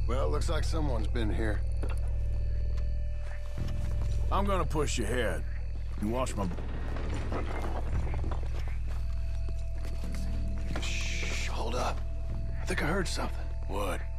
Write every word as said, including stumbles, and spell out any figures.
Well, looks like someone's been here. I'm gonna push ahead. You watch my... Shh, hold up. I think I heard something. What?